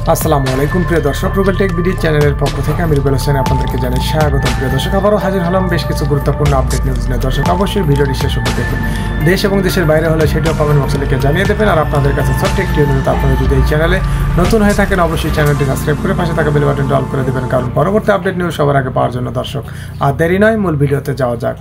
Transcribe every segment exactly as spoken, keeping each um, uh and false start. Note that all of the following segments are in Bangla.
আসসালামু আলাইকুম প্রিয় দর্শক, রুবেল টেক ভিডিও চ্যানেলের পক্ষ থেকে আমি রুবেল হোসেন আপনাদেরকে জানাই স্বাগতম। প্রিয় দর্শক, আবারও হাজির হলাম বেশ কিছু গুরুত্বপূর্ণ আপডেট নিউজ নিয়ে। দর্শক, অবশ্যই ভিডিওটি শেষ অবধি দেখুন। দেশ এবং দেশের বাইরে হলে সেটিও কমেন্ট বক্সে লিখে জানিয়ে দেবেন। আর আপনাদের কাছে ছোট্ট একটি অনুরোধ, আপনারা যদি এই চ্যানেলে নতুন হয়ে থাকেন অবশ্যই চ্যানেলটি সাবস্ক্রাইব করে পাশে থাকা বেল বাটনটি অল করে দেবেন, কারণ পরবর্তী আপডেট নিউজ সবার আগে পাওয়ার জন্য। দর্শক, আর দেরি নয়, মূল ভিডিওতে যাওয়া যাক।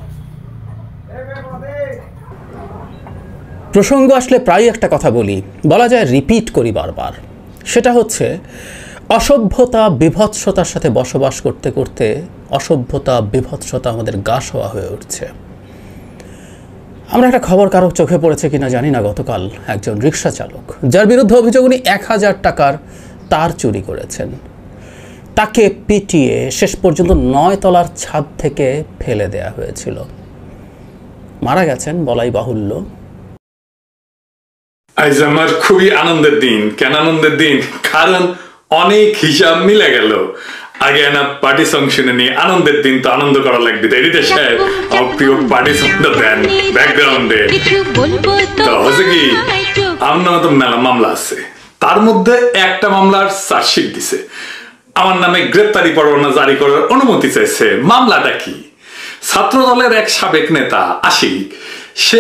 প্রসঙ্গ আসলে প্রায় একটা কথা বলি, বলা যায় রিপিট করি বারবার। সেটা হচ্ছে অসভ্যতা বিভৎসতার সাথে বসবাস করতে করতে অসভ্যতা বিভৎসতা আমাদের গা শোয়া হয়ে উঠছে। আমরা একটা খবর কারো চোখে পড়েছে কিনা জানি না, গতকাল একজন রিক্সা চালক, যার বিরুদ্ধে অভিযোগ উনি এক হাজার টাকার তার চুরি করেছেন, তাকে পিটিয়ে শেষ পর্যন্ত নয় তলার ছাদ থেকে ফেলে দেয়া হয়েছিল। মারা গেছেন বলাই বাহুল্য। আজ আমার খুবই আনন্দের দিন। কেন আনন্দের দিন? কারণ অনেক হিসাব মিলে গেল। আগে না পার্টি সং শুনে নিয়ে আনন্দের দিন তো আনন্দ করা লাগবে, তাই রিতে সাহেব আমার প্রিয় পার্টি সংটা দেন ব্যাকগ্রাউন্ডে। তো হচ্ছে কি, আমার নামে তো মেলা মামলা আছে, তার মধ্যে একটা মামলার চার্জশিট দিছে, আমার নামে গ্রেপ্তারি পরোয়ানা জারি করার অনুমতি চাইছে। মামলাটা কি? ছাত্র দলের এক সাবেক নেতা আশিক, সে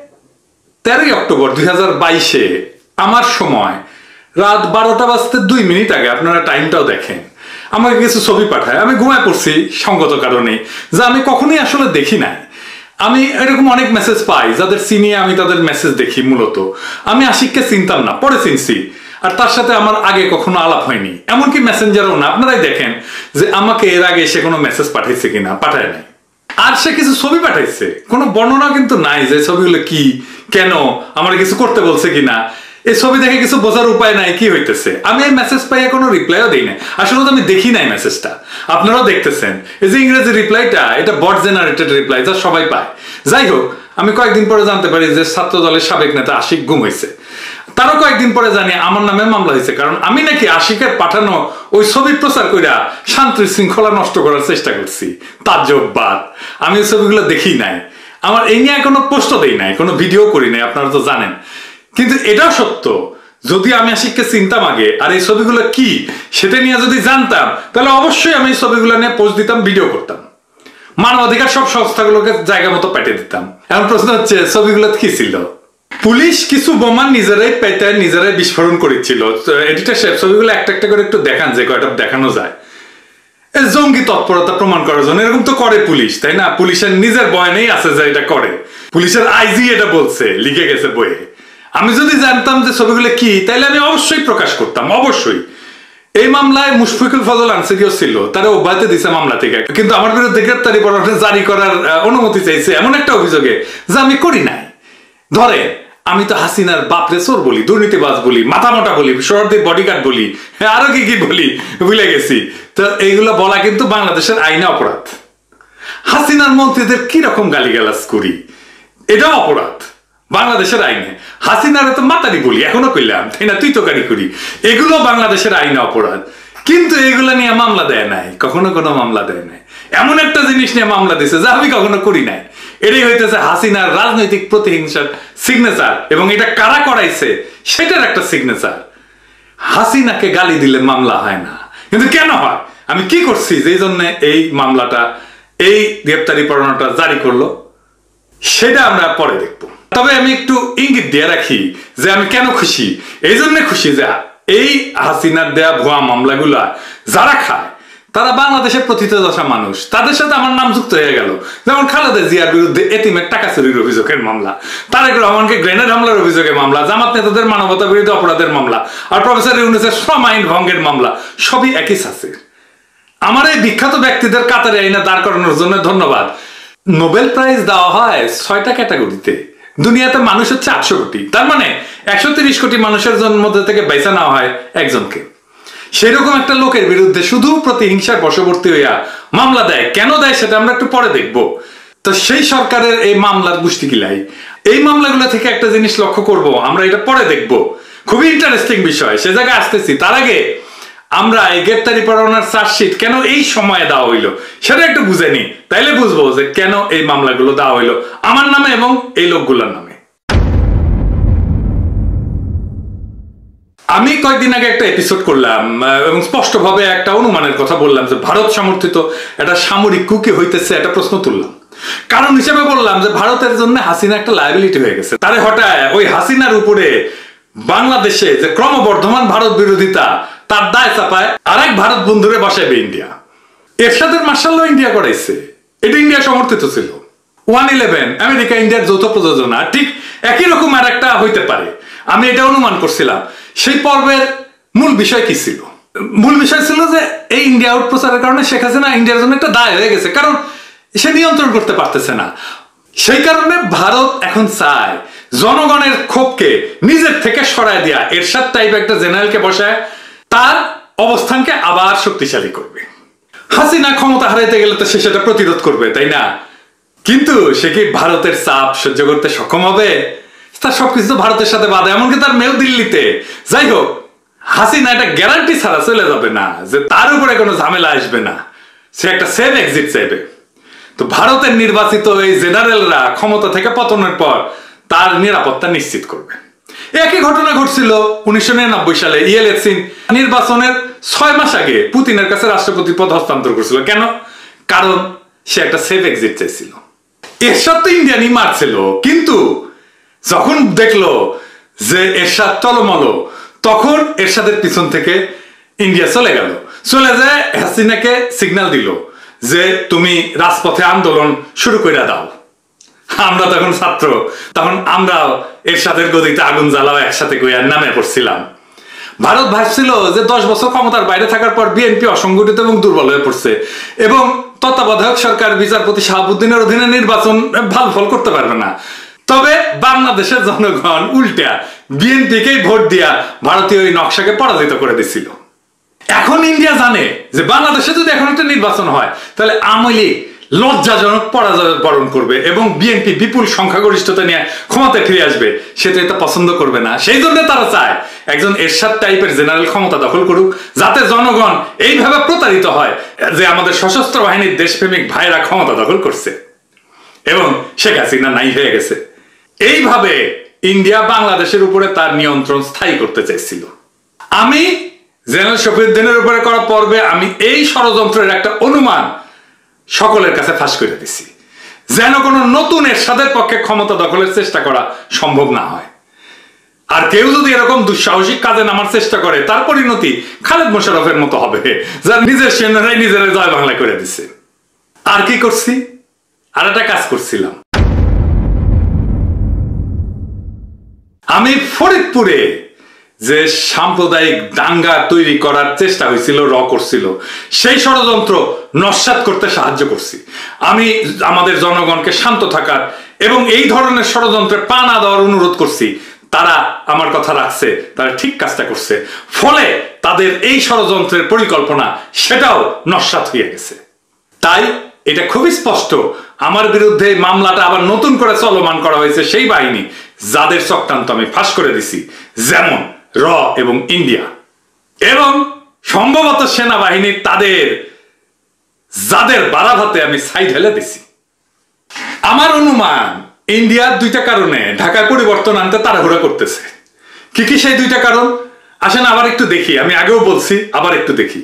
তেরোই অক্টোবর দুই হাজার বাইশে আমার সময় রাত বারোটা বাজতে দুই মিনিট আগে, আপনারা টাইমটাও দেখেন, আমাকে কিছু ছবি পাঠায়। আমি ঘুমায় পড়ছি সঙ্গত কারণে, যা আমি কখনোই আসলে দেখি নাই। আমি এরকম অনেক মেসেজ পাই যাদের চিনিয়ে আমি তাদের মেসেজ দেখি। মূলত আমি আশিককে চিনতাম না, পরে চিনছি, আর তার সাথে আমার আগে কখনো আলাপ হয়নি, এমনকি মেসেঞ্জারও না। আপনারাই দেখেন যে আমাকে এর আগে সে কোনো মেসেজ পাঠাইছে কিনা, পাঠায় নাই। আর সে কিছু ছবি পাঠাইছে, কোনো বর্ণনা কিন্তু নাই যে ছবিগুলো কি, কেন, আমার কিছু করতে বলছে কিনা। এই ছবি দেখে কিছু বোঝার উপায় নাই কি হইতেছে। আমি এই মেসেজ পাইয়া কোনো রিপ্লাইও দিই না, আসলে তো আমি দেখি নাই মেসেজটা। আপনারাও দেখতেছেন এই যে ইংরেজি রিপ্লাইটা, এটা বট জেনারেটেড রিপ্লাই, যা সবাই পায়। যাই হোক, আমি কয়েকদিন পরে জানতে পারি যে ছাত্র দলের সাবেক নেতা আশিক গুম হয়েছে। তারও কয়েকদিন পরে জানি আমার নামে মামলা হয়েছে, কারণ আমি নাকি আশিকের পাঠানো ওই ছবি প্রচার কইরা শান্তি শৃঙ্খলা নষ্ট করার চেষ্টা করছি। তাজ্জববাদ, আমি ওই ছবিগুলো দেখি নাই, আমার এই নিয়ে কোনো পোস্টও দেই নাই, কোনো ভিডিও করি নাই, আপনারা তো জানেন। কিন্তু এটাও সত্য, যদি আমি আশিককে চিনতাম আগে আর এই ছবিগুলো কি সেটা নিয়ে যদি জানতাম, তাহলে অবশ্যই আমি এই ছবিগুলো নিয়ে পোস্ট দিতাম, ভিডিও করতাম, মানবাধিকার সব সংস্থাগুলোকে জায়গা মতো পেটে দিতাম। এখন প্রশ্ন হচ্ছে, ছবিগুলো কি ছিল? পুলিশ কিছু বোমা নিজেরাই পেটে নিজেরাই বিস্ফোরণ করেছিল। এডিটর সাহেব ছবিগুলো একটা একটা করে একটু দেখান, যে কয়টা দেখানো যায়। জঙ্গি তৎপরতা প্রমাণ করার জন্য এরকম তো করে পুলিশ, তাই না? পুলিশের নিজের বয়ানেই আছে যে এটা করে, পুলিশের আইজি এটা বলছে, লিখে গেছে বইয়ে। আমি যদি জানতাম যে ছবিগুলো কি, তাহলে আমি অবশ্যই প্রকাশ করতাম, অবশ্যই। এই মামলায় মুশফিকুল ফজল আনসারীও ছিল, তারা অব্যাহতি দিছে মামলা থেকে, কিন্তু আমার বিরুদ্ধে গ্রেপ্তারি পরোয়ানা জারি করার অনুমতি চাইছে এমন একটা অভিযোগে, যা আমি করি নাই। ধরে আমি তো হাসিনার বাপরে চোর বলি, দুর্নীতিবাজ বলি, মাথা মোটা বলি, শহরদের বডিগার্ড বলি, আরো কি কি বলি ভুলে গেছি। তো এইগুলো বলা কিন্তু বাংলাদেশের আইনে অপরাধ। হাসিনার মন্ত্রীদের কিরকম গালিগালাজ করি, এটাও অপরাধ বাংলাদেশের আইনে। হাসিনার তো মাতারি বলি, এখনো কইলাম, তাই না, তুই তো গাড়ি করি, এগুলো বাংলাদেশের আইনে অপরাধ। কিন্তু এগুলো নিয়ে মামলা দেয় নাই, কখনো কোনো মামলা দেয় নাই। এমন একটা জিনিস নিয়ে মামলা দিছে যা আমি কখনো করি নাই। এটাই হইতেছে হাসিনার রাজনৈতিক প্রতিহিংসার সিগনেচার, এবং এটা কারা করাইছে সেটার একটা সিগনেচার। হাসিনাকে গালি দিলে মামলা হয় না, কিন্তু কেন হয়? আমি কি করছি যেই জন্য এই মামলাটা, এই গ্রেপ্তারি পরোয়ানাটা জারি করলো, সেটা আমরা পরে দেখবো। তবে আমি একটু ইঙ্গিত দিয়ে রাখি যে আমি কেন খুশি। এই জন্য খুশি যে এই হাসিনার দেয়া ভুয়া মামলাগুলা যারা খায় তারা বাংলাদেশের প্রথিতযশা মানুষ, তাদের সাথে আমার নাম যুক্ত হয়ে গেল। যেমন খালেদা জিয়ার বিরুদ্ধে এতিমের টাকা চুরির অভিযোগের মামলা, তারেক রহমানকে গ্রেনেড হামলার অভিযোগের মামলা, জামাত নেতাদের মানবতা বিরোধী অপরাধের মামলা, আর প্রফেসর ইউনূসের শ্রম আইন ভঙ্গের মামলা, সবই একই সাথে। আমার এই বিখ্যাত ব্যক্তিদের কাতারে আইনে দাঁড় করানোর জন্য ধন্যবাদ। নোবেল প্রাইজ দেওয়া হয় ছয়টা ক্যাটাগরিতে, দুনিয়াতে মানুষ হচ্ছে আটশো কোটি, তার মানে একশো তিরিশ কোটি মানুষের মধ্যে থেকে বেছে নেওয়া হয় একজনকে। সেরকম একটা লোকের বিরুদ্ধে শুধু প্রতিহিংসার বশবর্তী হইয়া মামলা দেয়, কেন দেয় সেটা আমরা একটু পরে দেখব। তো সেই সরকারের এই মামলার গোষ্ঠী কিলাই, এই মামলাগুলো থেকে একটা জিনিস লক্ষ্য করব, আমরা এটা পরে দেখব, খুবই ইন্টারেস্টিং বিষয়, সে জায়গায় আসতেছি। তার আগে আমরা এই গ্রেপ্তারি পরোয়ানার চার্জশিট কেন এই সময়ে দেওয়া হইলো সেটা একটু বুঝে নি, তাইলে বুঝবো যে কেন এই মামলাগুলো দেওয়া হইলো আমার নামে এবং এই লোকগুলোর নামে। আমি কয়েকদিন আগে একটা এপিসোড করলাম এবং স্পষ্টভাবে একটা অনুমানের কথা বললাম যে ভারত সমর্থিত একটা সামরিক কুকি হইতেছে একটা প্রশ্ন তুললাম। কারণ হিসেবে বললাম যে ভারতের জন্য হাসিনা একটা লায়াবিলিটি হয়ে গেছে। তারে হঠাৎ ওই হাসিনার উপরে বাংলাদেশে যে ক্রমবর্ধমান ভারত বিরোধিতা তার দায় চাপায় আরেক ভারত বন্ধুরে বসাইবে ইন্ডিয়া। এরশাদের মার্শাল ল ইন্ডিয়া করাইছে, এটা ইন্ডিয়া সমর্থিত ছিল। ওয়ান ইলেভেন আমেরিকা ইন্ডিয়ার যৌথ প্রযোজনা, ঠিক একই রকম আর একটা হইতে পারে। আমি এটা অনুমান করছিলাম। সেই পর্বের মূল বিষয় কি ছিল? মূল বিষয় ছিল যে এই ইন্ডিয়া আউট প্রচারের কারণে শেখ হাসিনা ইন্ডিয়ার জন্য একটা দায় হয়ে গেছে, কারণ সে নিয়ন্ত্রণ করতে পারতেছে না। সেই কারণে ভারত এখন চায় জনগণের ক্ষোভকে নিজের থেকে সরায় দেয়া, এরশাদ টাইপ একটা জেনারেলকে বসায় তার অবস্থানকে আবার শক্তিশালী করবে। হাসিনা ক্ষমতা হারাইতে গেলে তো সে সেটা প্রতিরোধ করবে, তাই না? কিন্তু সে কি ভারতের চাপ সহ্য করতে সক্ষম হবে? তার সবকিছু তো ভারতের সাথে বাধা, এমনকি তার মেয়েও দিল্লিতে। যাই হোক, হাসিনা একটা গ্যারান্টি ছাড়া চলে যাবে না যে তার উপরে কোনো ঝামেলা আসবে না, সে একটা সেফ এক্সিট চাইবে। তো ভারতের নির্বাচিত এই জেনারেলরা ক্ষমতা থেকে পতনের পর তার নিরাপত্তা নিশ্চিত করবে। একই ঘটনা ঘটছিল উনিশশো নিরানব্বই সালে ইয়েলসিন নির্বাচনের ছয় মাস আগে পুতিনের কাছে রাষ্ট্রপতি পদ হস্তান্তর করেছিল। কেন? কারণ সে একটা সেফ এক্সিট চাইছিল। এরশাদ তো ইন্ডিয়ানই মারছিল, কিন্তু যখন দেখলো যে এরশাদ টলমল, তখন এরশাদের পিছন থেকে ইন্ডিয়া চলে গেল, চলে যায় হাসিনাকে সিগন্যাল দিল যে তুমি রাজপথে আন্দোলন শুরু করে দাও। আমরা তখন ছাত্র, তখন আমরাও এরশাদের গদিতে আগুন জ্বালাও একসাথে কইয়ার নামে পড়ছিলাম। ভারত ভাবছিল যে দশ বছর ক্ষমতার বাইরে থাকার পর বিএনপি অসংগঠিত এবং দুর্বল হয়ে পড়ছে এবং তত্ত্বাবধায়ক সরকার বিচারপতি শাহাবুদ্দিনের অধীনে নির্বাচন ভালো ফল করতে পারবে না। তবে বাংলাদেশের জনগণ উল্টা বিএনপিকেই ভোট দিয়া ভারতীয় এই নকশাকে পরাজিত করে দিছিল। এখন ইন্ডিয়া জানে যে বাংলাদেশে যদি এখন একটা নির্বাচন হয় তাহলে আওয়ামী লীগ লজ্জাজনক পরাজয় বরণ করবে এবং বিএনপি বিপুল সংখ্যাগরিষ্ঠতা নিয়ে ক্ষমতায় ফিরে আসবে। সে তো এটা পছন্দ করবে না। সেই জন্য তারা চায় একজন এরশাদ টাইপের জেনারেল ক্ষমতা দখল করুক, যাতে জনগণ এইভাবে প্রতারিত হয় যে আমাদের সশস্ত্র বাহিনীর দেশপ্রেমিক ভাইরা ক্ষমতা দখল করছে এবং শেখ হাসিনা নাই হয়ে গেছে। এইভাবে ইন্ডিয়া বাংলাদেশের উপরে তার নিয়ন্ত্রণ স্থায়ী করতে চাইছিল। আমি জেনারেল শফিউদ্দিনের উপরে করা পর্বে আমি এই ষড়যন্ত্রের একটা অনুমান সকলের কাছে ফাঁস করে দিছি, যেন কোনো নতুন এরশাদের পক্ষে ক্ষমতা দখলের চেষ্টা করা সম্ভব না হয়। আর কেউ যদি এরকম দুঃসাহসিক কাজে নামার চেষ্টা করে তার পরিণতি খালেদ মোশাররফের মতো হবে, যার নিজের সেনারাই নিজের জয় বাংলা করে দিছে। আর কি করছি? আর একটা কাজ করছিলাম। আমি ফরিদপুরে যে সাম্প্রদায়িক দাঙ্গা তৈরি করার চেষ্টা হয়েছিল, র করছিল, সেই ষড়যন্ত্র নস্যাৎ করতে সাহায্য করছি। আমি আমাদের জনগণকে শান্ত থাকার এবং এই ধরনের ষড়যন্ত্রে পা না দেওয়ার অনুরোধ করছি। তারা আমার কথা রাখছে, তারা ঠিক কাজটা করছে। ফলে তাদের এই ষড়যন্ত্রের পরিকল্পনা সেটাও নস্যাৎ হয়ে গেছে। তাই এটা খুবই স্পষ্ট, আমার বিরুদ্ধে মামলাটা আবার নতুন করে চলমান করা হয়েছে সেই বাহিনী যাদের চক্রান্ত আমি ফাঁস করে দিছি, যেমন র এবং ইন্ডিয়া এবং সম্ভবত সেনাবাহিনীর তাদের যাদের বারাভাতে আমি সাইড হেলে দিছি। আমার অনুমান ইন্ডিয়ার দুইটা কারণে ঢাকায় পরিবর্তন আনতে তাড়াহুড়া করতেছে। কি কি সেই দুইটা কারণ? আসেন আবার একটু দেখি। আমি আগেও বলছি, আবার একটু দেখি।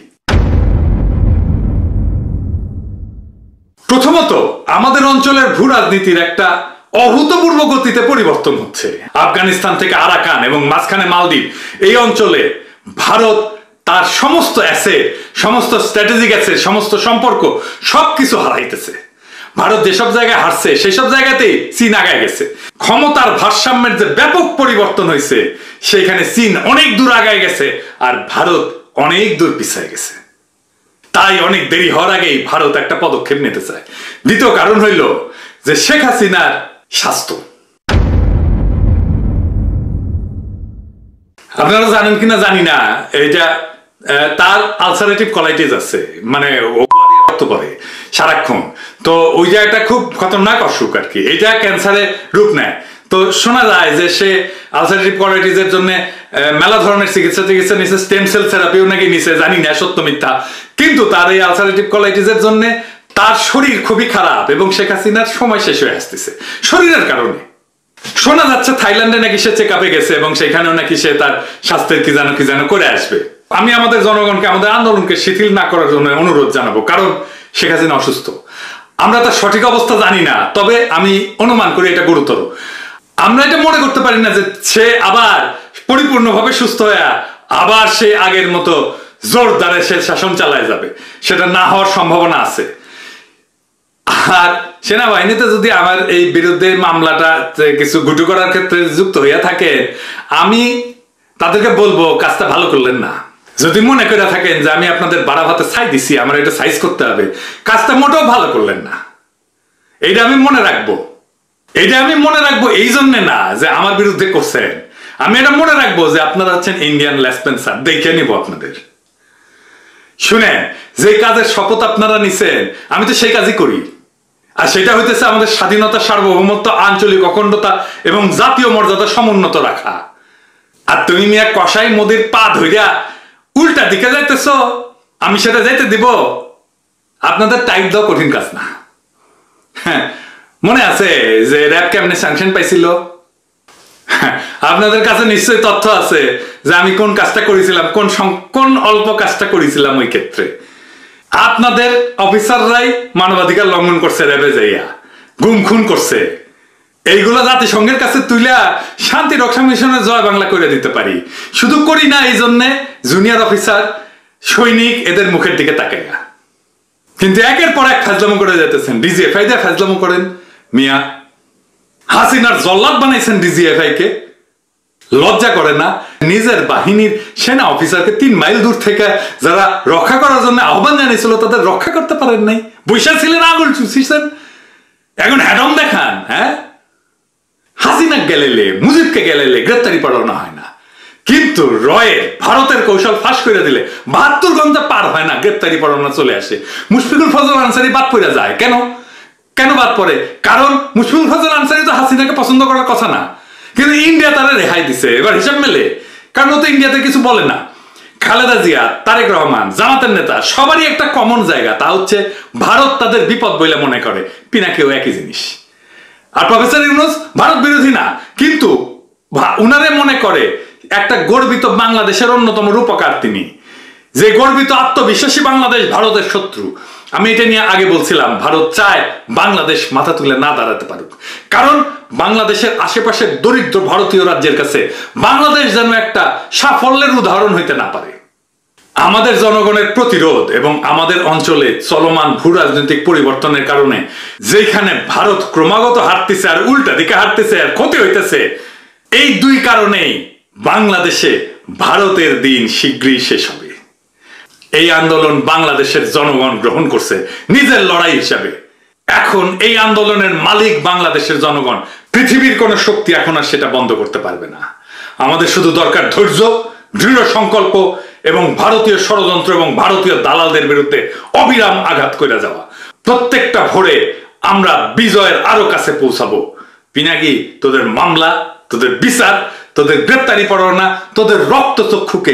প্রথমত, আমাদের অঞ্চলের ভূ রাজনীতির একটা অভূতপূর্ব গতিতে পরিবর্তন হচ্ছে। আফগানিস্তান থেকে আরাকান এবং মাঝখানে মালদ্বীপ, এই অঞ্চলে ভারত তার সমস্ত অ্যাসেট, সমস্ত স্ট্র্যাটেজিক অ্যাসেট, সমস্ত সম্পর্ক সবকিছু হারাইতেছে। ভারত যেসব জায়গায় হারছে সেসব জায়গাতেই চীন আগায় গেছে। ক্ষমতার ভারসাম্যের যে ব্যাপক পরিবর্তন হয়েছে সেখানে চীন অনেক দূর আগায় গেছে আর ভারত অনেক দূর পিছিয়ে গেছে। তাই অনেক দেরি হওয়ার আগেই ভারত একটা পদক্ষেপ নিতে চায়। দ্বিতীয় কারণ হইল যে শেখ হাসিনার স্বাস্থ্য। আপনারা জানেন কিনা জানি না, এটা তার আলসারেটিভ কলাইটিস আছে, মানে রক্ত পড়ে সারাক্ষণ। তো ওই জায়গাটা খুব খতরনাক অসুখ আর কি, এটা ক্যান্সারের রূপ নেয়। তো শোনা যায় যে সে আলসারেটিভ কলাইটিসের জন্য মেলা ধরনের চিকিৎসা চিকিৎসা নিছে, স্টেম সেল থেরাপিও নাকি নিছে, জানি না সত্য মিথ্যা। কিন্তু তার এই আলসারেটিভ কলাইটিসের জন্য তার শরীর খুবই খারাপ এবং শেখ হাসিনার সময় শেষ হয়ে আসতেছে শরীরের কারণে। শোনা যাচ্ছে থাইল্যান্ডে নাকি সে চেক আপে গেছে এবং সেখানেও নাকি সে তার স্বাস্থ্যের কি যেন কি যেন করে আসবে। আমি আমাদের জনগণকে আমাদের আন্দোলনকে শিথিল না করার জন্য অনুরোধ জানাবো, কারণ শেখ হাসিনা অসুস্থ। আমরা তার সঠিক অবস্থা জানি না, তবে আমি অনুমান করি এটা গুরুতর। আমরা এটা মনে করতে পারি না যে সে আবার পরিপূর্ণভাবে সুস্থ হয়ে আবার সে আগের মতো জোরদারে সে শাসন চালায় যাবে, সেটা না হওয়ার সম্ভাবনা আছে। আর সেনাবাহিনীতে যদি আমার এই বিরুদ্ধে মামলাটা কিছু গুটু করার ক্ষেত্রে যুক্ত হইয়া থাকে, আমি তাদেরকে বলবো কাজটা ভালো করলেন না। যদি মনে করে থাকেন যে আমি আপনাদের বাড়া ভাতে ছাই দিছি, আমার এটা সাইজ করতে হবে, কাজটা মোটেও ভালো করলেন না। এইটা আমি মনে রাখবো। এইটা আমি মনে রাখবো এই জন্য না যে আমার বিরুদ্ধে করছেন, আমি এটা মনে রাখবো যে আপনারা হচ্ছেন ইন্ডিয়ান লেসপেন্সার, দেখে নিব আপনাদের। শুনেন, যে কাজের শপথ আপনারা নিছেন আমি তো সেই কাজই করি, আর সেটা হইতেছে আমাদের স্বাধীনতা, সার্বভৌমত্ব, আঞ্চলিক অখণ্ডতা এবং জাতীয় মর্যাদা সমুন্নত রাখা। আর তুমি মিয়া কসাই মোদির পা ধইরা উল্টা দিকে যাইতেছ, আমি সেটা যাইতে দিব? আপনাদের টাইপ দাও কঠিন কাজ না। হ্যাঁ, মনে আছে যে র্যাব কেমনে স্যাংশন পাইছিল? আপনাদের কাছে নিশ্চয়ই তথ্য আছে যে আমি কোন কাজটা করেছিলাম, কোন কোন অল্প কাজটা করেছিলাম। ওই ক্ষেত্রে আপনাদের অফিসাররাই মানবাধিকার লঙ্ঘন করছে, র্যাবে যাইয়া গুম খুন করছে। এইগুলো জাতিসংঘের কাছে তুইলা শান্তি রক্ষা মিশনের জয় বাংলা করে দিতে পারি। শুধু করি না এই জন্যে জুনিয়র অফিসার, সৈনিক এদের মুখের দিকে তাকাইয়া। কিন্তু একের পর এক ফাজলামো করে যেতেছেন। ডিজিএফআই দিয়ে ফাজলামো করেন মিয়া, হাসিনার জল্লাদ বানাইছেন ডিজিএফআই কে। লজ্জা করে না? নিজের বাহিনীর সেনা অফিসারকে তিন মাইল দূর থেকে যারা রক্ষা করার জন্য আহ্বান জানিয়েছিল তাদের রক্ষা করতে পারেন নাই, বৈশা ছিলেন, আঙুল চুষিছেন। এখন হ্যাডম দেখান। হ্যাঁ, হাসিনা গেলেলে, মুজিবকে গেলেলে গ্রেপ্তারি পড়ানো হয় না, কিন্তু রয়ের ভারতের কৌশল ফাঁস করে দিলে বাহাত্তর ঘন্টা পার হয় না, গ্রেপ্তারি পড়ানো চলে আসে। মুশফিকুল ফজল আনসারি বাদ পড়ে যায়। কেন কেন বাদ পড়ে? কারণ মুশফিকুল ফজল আনসারি তো হাসিনাকে পছন্দ করার কথা না, কিন্তু ইন্ডিয়া তারা রেহাই দিছে। এবার হিসাব মেলে, কারণ ও তো ইন্ডিয়াতে কিছু বলে না। খালেদা জিয়া, তারেক রহমান, জামাতের নেতা সবারই একটা কমন জায়গা, তা হচ্ছে ভারত তাদের বিপদ বলে মনে করে। পিনাকেও একই জিনিস। আর প্রফেসর ইউনূস ভারত বিরোধী না, কিন্তু উনারে মনে করে একটা গর্বিত বাংলাদেশের অন্যতম রূপকার তিনি। যে গর্বিত আত্মবিশ্বাসী বাংলাদেশ ভারতের শত্রু। আমি এটা নিয়ে আগে বলছিলাম, ভারত চায় বাংলাদেশ মাথা তুলে না দাঁড়াতে পারুক, কারণ বাংলাদেশের আশেপাশের দরিদ্র ভারতীয় রাজ্যের কাছে বাংলাদেশ যেন একটা সাফল্যের উদাহরণ হইতে না পারে। আমাদের জনগণের প্রতিরোধ এবং আমাদের অঞ্চলে চলমান ভূ রাজনৈতিক পরিবর্তনের কারণে যেখানে ভারত ক্রমাগত হারতেছে আর উল্টা দিকে হারতেছে আর ক্ষতি হইতেছে, এই দুই কারণেই বাংলাদেশে ভারতের দিন শীঘ্রই শেষ হবে। এই আন্দোলন বাংলাদেশের জনগণ গ্রহণ করছে নিজের লড়াই হিসাবে। এখন এই আন্দোলনের মালিক বাংলাদেশের জনগণ। পৃথিবীর কোন শক্তি এখন আর সেটা বন্ধ করতে পারবে না। আমাদের শুধু দরকার ধৈর্য, দৃঢ় সংকল্প এবং ভারতীয় ষড়যন্ত্র এবং ভারতীয় দালালদের বিরুদ্ধে অবিরাম আঘাত করে যাওয়া। প্রত্যেকটা ভোরে আমরা বিজয়ের আরো কাছে পৌঁছাবো। পিনাকি, তোদের মামলা, তোদের বিচার, তোদের গ্রেপ্তারি পরোয়ানা, তোদের রক্তচক্ষুকে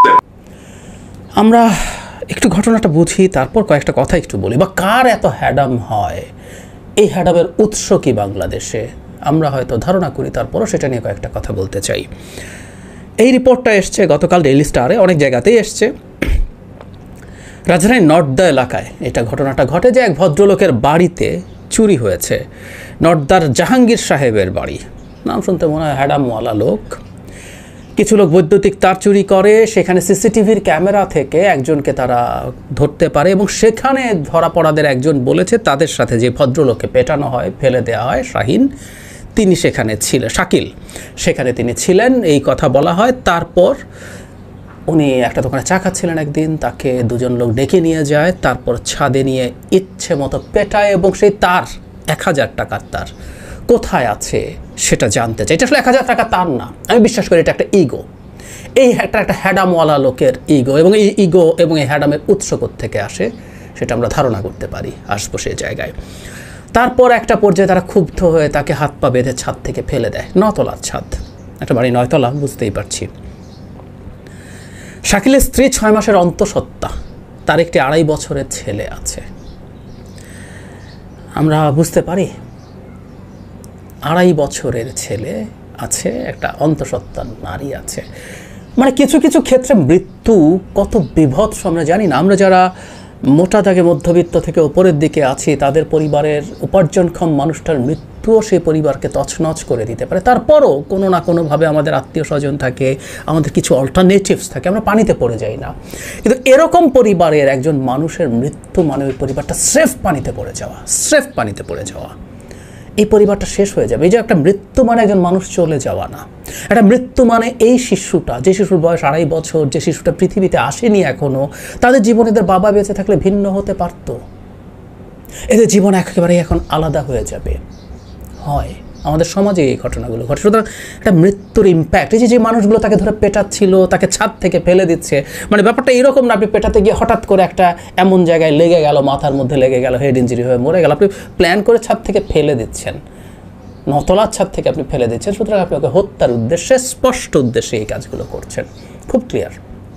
আমরা একটু ঘটনাটা বুঝি, তারপর কয়েকটা কথা একটু বলি। বা কার এত হ্যাডাম হয়, এই হ্যাডামের উৎস কি বাংলাদেশে আমরা হয়তো ধারণা করি, তারপরও সেটা নিয়ে কয়েকটা কথা বলতে চাই। এই রিপোর্টটা এসছে গতকাল ডেইলি স্টারে, অনেক জায়গাতেই এসছে। রাজধানীর নর্থদা এলাকায় এটা ঘটনাটা ঘটে যে এক ভদ্রলোকের বাড়িতে চুরি হয়েছে। নর্থদার জাহাঙ্গীর সাহেবের বাড়ি, নাম শুনতে মনে হয় হ্যাডামওয়ালা লোক। কিছু লোক বৈদ্যুতিক তার চুরি করে, সেখানে সিসিটিভির ক্যামেরা থেকে একজনকে তারা ধরতে পারে এবং সেখানে ধরা পড়াদের একজন বলেছে তাদের সাথে যে ভদ্রলোককে পেটানো হয়, ফেলে দেওয়া হয়, শাহিন, তিনি সেখানে ছিলেন, শাকিল সেখানে তিনি ছিলেন, এই কথা বলা হয়। তারপর উনি একটা দোকানে চা খাচ্ছিলেন একদিন, তাকে দুজন লোক ডেকে নিয়ে যায়, তারপর ছাদে নিয়ে ইচ্ছে মতো পেটায় এবং সেই তার এক হাজার টাকার তার কোথায় আছে সেটা জানতে চাই। এটা আসলে এক হাজার টাকা তার না, আমি বিশ্বাস করি এটা একটা ইগো। এই একটা একটা হ্যাডামওয়ালা লোকের ইগো, এবং এই ইগো এবং এই হ্যাডামের উৎস থেকে আসে সেটা আমরা ধারণা করতে পারি। আসবো সেই জায়গায়। তারপর একটা পর্যায়ে তারা ক্ষুব্ধ হয়ে তাকে হাত পা বেঁধে ছাদ থেকে ফেলে দেয়। নতলার ছাদ, একটা বাড়ি নয়তলা, বুঝতেই পারছি। শাকিলের স্ত্রী ছয় মাসের অন্তঃসত্ত্বা, তার একটি আড়াই বছরের ছেলে আছে। আমরা বুঝতে পারি আড়াই বছরের ছেলে আছে, একটা অন্তঃসত্ত্বা নারী আছে। মানে কিছু কিছু ক্ষেত্রে মৃত্যু কত বিভৎস আমরা জানি না। আমরা যারা মোটা দাগে মধ্যবিত্ত থেকে ওপরের দিকে আছি, তাদের পরিবারের উপার্জনক্ষম মানুষটার মৃত্যুও সেই পরিবারকে তছনছ করে দিতে পারে। তারপরও কোনো না কোনোভাবে আমাদের আত্মীয় স্বজন থাকে, আমাদের কিছু অল্টারনেটিভস থাকে, আমরা পানিতে পড়ে যাই না। কিন্তু এরকম পরিবারের একজন মানুষের মৃত্যু মানে ওই পরিবারটা স্রেফ পানিতে পড়ে যাওয়া, স্রেফ পানিতে পড়ে যাওয়া। এই পরিবারটা শেষ হয়ে যাবে। এই যে একটা মৃত্যু মানে একজন মানুষ চলে যাওয়া না, একটা মৃত্যু মানে এই শিশুটা, যে শিশুর বয়স আড়াই বছর, যে শিশুটা পৃথিবীতে আসেনি এখনো, তাদের জীবন এদের বাবা বেঁচে থাকলে ভিন্ন হতে পারত। এদের জীবন একেবারে এখন আলাদা হয়ে যাবে। হয় আমাদের সমাজে এই ঘটনাগুলো ঘটে। সুতরাং একটা মৃত্যুর ইম্প্যাক্ট, এই যে যে মানুষগুলো তাকে ধরে পেটাচ্ছিল, তাকে ছাদ থেকে ফেলে দিচ্ছে, মানে ব্যাপারটা এরকম না আপনি পেটাতে গিয়ে হঠাৎ করে একটা এমন জায়গায় লেগে গেল, মাথার মধ্যে লেগে গেল, হেড ইঞ্জুরি হয়ে মরে গেল। আপনি প্ল্যান করে ছাদ থেকে ফেলে দিচ্ছেন, নতলার ছাদ থেকে আপনি ফেলে দিচ্ছেন। সুতরাং আপনি ওকে হত্যার উদ্দেশ্যে, স্পষ্ট উদ্দেশ্যে এই কাজগুলো করছেন, খুব ক্লিয়ার।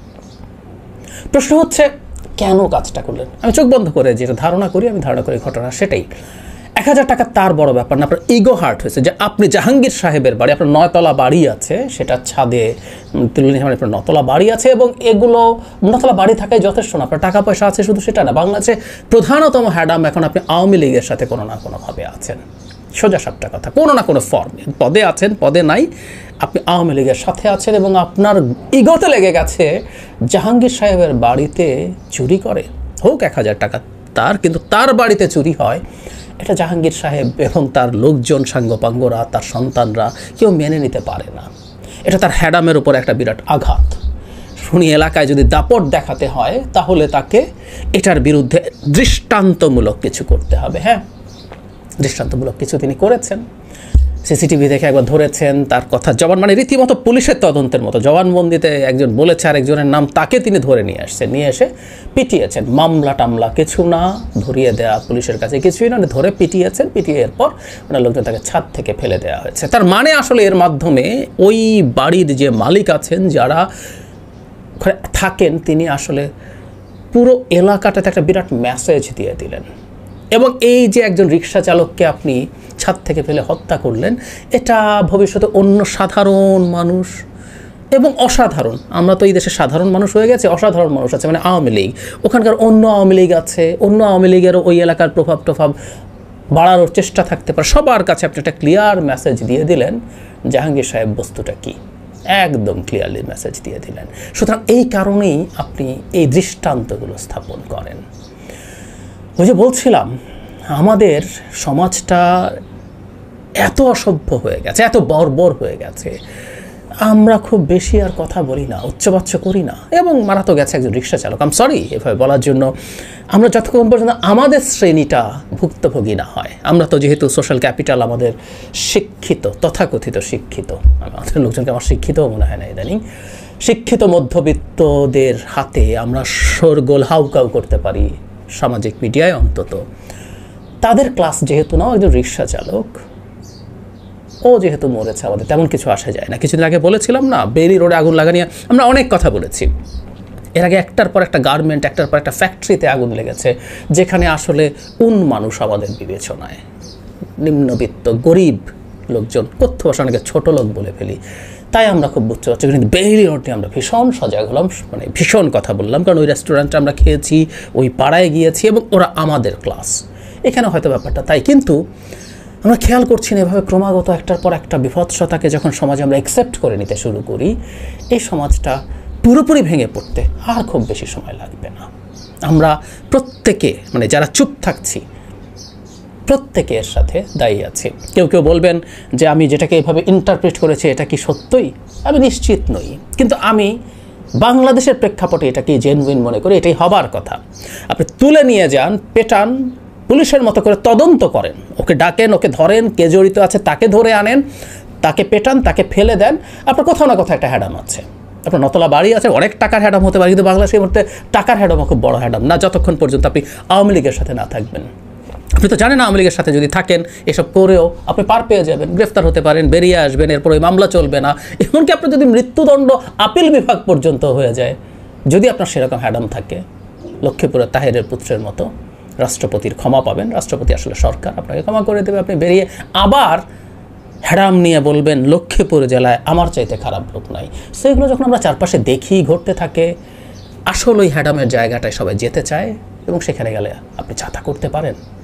প্রশ্ন হচ্ছে কেন কাজটা করলেন? আমি চোখ বন্ধ করে যেটা ধারণা করি, আমি ধারণা করি ঘটনা সেটাই। এক হাজার টাকা তার বড় ব্যাপার না, আপনার ইগো হার্ট হয়েছে যে আপনি জাহাঙ্গীর সাহেবের বাড়ি, আপনার নয়তলা বাড়ি আছে, সেটা ছাদে তুলনীয় আপনার নতলা বাড়ি আছে, এবং এগুলো নতলা বাড়ি থাকায় যথেষ্ট না। আপনার টাকা পয়সা আছে শুধু সেটা না, বাংলাদেশে প্রধানতম হ্যাডাম এখন আপনি আওয়ামী লীগের সাথে কোনো না কোনোভাবে আছেন। সোজা সাপটা কথা, কোনো না কোনো ফর্মে পদে আছেন, পদে নাই, আপনি আওয়ামী লীগের সাথে আছেন, এবং আপনার ইগোতে লেগে গেছে জাহাঙ্গীর সাহেবের বাড়িতে চুরি করে, হোক এক হাজার টাকা তার, কিন্তু তার বাড়িতে চুরি হয়, এটা জাহাঙ্গীর সাহেব এবং তার লোকজন, সাঙ্গপাঙ্গরা, তার সন্তানরা কেউ মেনে নিতে পারে না। এটা তার হ্যাডামের উপর একটা বিরাট আঘাত। শুনি এলাকায় যদি দাপট দেখাতে হয়, তাহলে তাকে এটার বিরুদ্ধে দৃষ্টান্তমূলক কিছু করতে হবে। হ্যাঁ, দৃষ্টান্তমূলক কিছু তিনি করেছেন। সিসিটিভি দেখে একবার ধরেছেন, তার কথা জবান, মানে রীতিমতো পুলিশের তদন্তের মতো জবানবন্দিতে একজন বলেছে আরেকজনের নাম, তাকে তিনি ধরে নিয়ে আসছেন, নিয়ে এসে পিটিয়েছেন। মামলা টামলা কিছু না, ধরিয়ে দেওয়া পুলিশের কাছে কিছুই না, ধরে পিটিয়েছেন। পিটিয়ে এরপর মানে লোকজন তাকে ছাদ থেকে ফেলে দেওয়া হয়েছে। তার মানে আসলে এর মাধ্যমে ওই বাড়ির যে মালিক আছেন, যারা থাকেন, তিনি আসলে পুরো এলাকাটাতে একটা বিরাট মেসেজ দিয়ে দিলেন। এবং এই যে একজন রিক্সা চালককে আপনি ছাদ থেকে ফেলে হত্যা করলেন, এটা ভবিষ্যতে অন্য সাধারণ মানুষ এবং অসাধারণ, আমরা তো এই দেশে সাধারণ মানুষ হয়ে গেছে, অসাধারণ মানুষ আছে, মানে আওয়ামী লীগ, ওখানকার অন্য আওয়ামী লীগ আছে, অন্য আওয়ামী লীগেরও ওই এলাকার প্রভাব টভাব বাড়ানোর চেষ্টা থাকতে পারে। সবার কাছে আপনি একটা ক্লিয়ার মেসেজ দিয়ে দিলেন জাহাঙ্গীর সাহেব বস্তুটা কী, একদম ক্লিয়ারলি মেসেজ দিয়ে দিলেন। সুতরাং এই কারণেই আপনি এই দৃষ্টান্তগুলো স্থাপন করেন। ওই যে বলছিলাম, আমাদের সমাজটা এত অসভ্য হয়ে গেছে, এত বর্বর হয়ে গেছে, আমরা খুব বেশি আর কথা বলি না, উচ্চবাচ্য করি না। এবং মারা তো গেছে একজন রিক্সা চালক, আম সরি এভাবে বলার জন্য। আমরা যতক্ষণ পর্যন্ত আমাদের শ্রেণীটা ভুক্তভোগী না হয়, আমরা তো যেহেতু সোশ্যাল ক্যাপিটাল, আমাদের শিক্ষিত, তথাকথিত শিক্ষিত, আমাদের লোকজনকে আমার শিক্ষিতও মনে হয় না ইদানিং, শিক্ষিত মধ্যবিত্তদের হাতে আমরা শোরগোল হাউকাউ করতে পারি সামাজিক মিডিয়ায় অন্তত। তাদের ক্লাস যেহেতু নাও, একজন রিক্সা চালক, ও যেহেতু মরেছে, আমাদের তেমন কিছু আসা যায় না। কিছুদিন আগে বলেছিলাম না, বেরি রোডে আগুন লাগা নিয়ে আমরা অনেক কথা বলেছি। এর আগে একটার পর একটা গার্মেন্ট, একটার পর একটা ফ্যাক্টরিতে আগুন লেগেছে, যেখানে আসলে কোন মানুষ আমাদের বিবেচনায়, নিম্নবিত্ত গরিব লোকজন, কথ্য ভাষা অনেকে ছোটো লোক বলে ফেলি, তাই আমরা খুব বুঝতে পারছি। কিন্তু বেইলি রোড নিয়ে আমরা ভীষণ সজাগ হলাম, মানে ভীষণ কথা বললাম, কারণ ওই রেস্টুরেন্টে আমরা খেয়েছি, ওই পাড়ায় গিয়েছি, এবং ওরা আমাদের ক্লাস, এখানে হয়তো ব্যাপারটা তাই। কিন্তু আমরা খেয়াল করছি না, এভাবে ক্রমাগত একটার পর একটা বিভৎসতাকে যখন সমাজে আমরা অ্যাকসেপ্ট করে নিতে শুরু করি, এই সমাজটা পুরোপুরি ভেঙে পড়তে আর খুব বেশি সময় লাগবে না। আমরা প্রত্যেকে, মানে যারা চুপ থাকছি, প্রত্যেকে এর সাথে দায়ী আছে। কেউ কেউ বলবেন যে আমি যেটাকে এভাবে ইন্টারপ্রেট করেছি এটা কি সত্যই, আমি নিশ্চিত নই, কিন্তু আমি বাংলাদেশের প্রেক্ষাপটে এটাকে জেনুইন মনে করি, এটাই হবার কথা। আপনি তুলে নিয়ে যান, পেটান, পুলিশের মতো করে তদন্ত করেন, ওকে ডাকেন, ওকে ধরেন, কে জড়িত আছে তাকে ধরে আনেন, তাকে পেটান, তাকে ফেলে দেন, আপনার কোথাও না কোথাও একটা হ্যাডাম আছে। আপনার নতলা বাড়ি আছে, অনেক টাকার হ্যাডাম হতে পারে, কিন্তু বাংলাদেশের মধ্যে টাকার হ্যাডামও খুব বড় হ্যাডাম না, যতক্ষণ পর্যন্ত আপনি আওয়ামী লীগের সাথে না থাকবেন। আপনি তো জানেন আওয়ামী লীগের সাথে যদি থাকেন, এসব করেও আপনি পার পেয়ে যাবেন, গ্রেফতার হতে পারেন, বেরিয়ে আসবেন, এরপর ওই মামলা চলবে না। এমনকি আপনার যদি মৃত্যুদণ্ড আপিল বিভাগ পর্যন্ত হয়ে যায়, যদি আপনার সেরকম হ্যাডাম থাকে, লক্ষ্মীপুরের তাহেরের পুত্রের মতো, রাষ্ট্রপতির ক্ষমা পাবেন, রাষ্ট্রপতি আসলে সরকার, আপনাকে ক্ষমা করে দেবে, আপনি বেরিয়ে আবার হ্যাডাম নিয়ে বলবেন লক্ষ্মীপুর জেলায় আমার চাইতে খারাপ লোক নাই। সেগুলো যখন আমরা চারপাশে দেখি ঘটতে থাকে, আসলে ওই হ্যাডামের জায়গাটায় সবাই যেতে চায় এবং সেখানে গেলে আপনি ছাতা করতে পারেন।